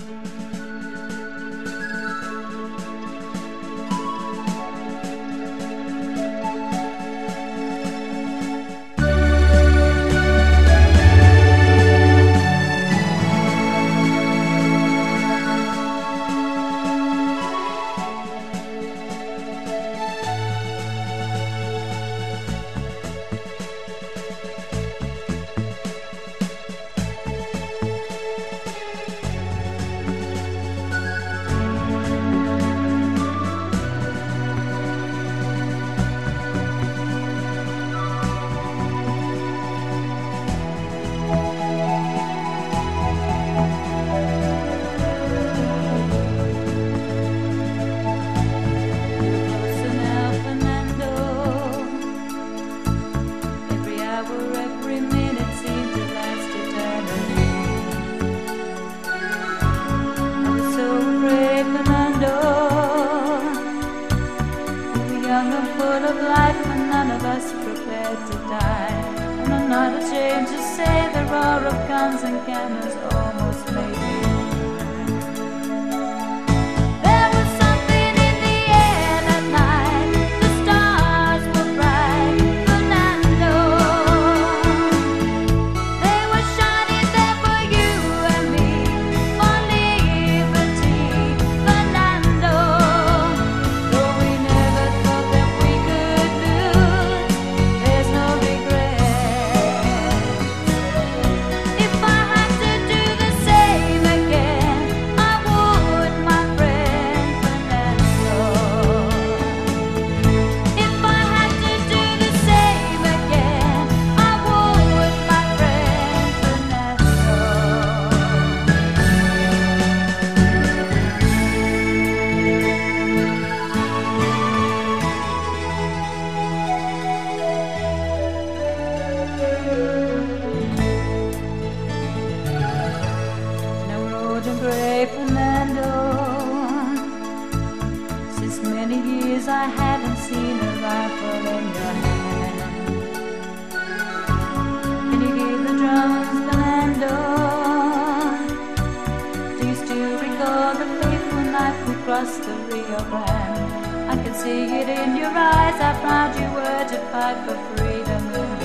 Full of life, but none of us prepared to die. And I'm not ashamed to say the roar of guns and cannons almost made me cry. There was something in the air that night. The stars were bright, Fernando. They were shining there for you and me, for liberty, Fernando. Though we never thought that we could lose, there's no regret. If I had to do the same again, I would, my friend Fernando. If I had to do the same again, I would, my friend Fernando. Now road and gray Fernando, since many years I haven't seen a rifle in your hand. Can you hear the drums, Fernando? Do you still recall the fateful night we crossed the Rio Grande? I can see it in your eyes, how proud you were to fight for freedom.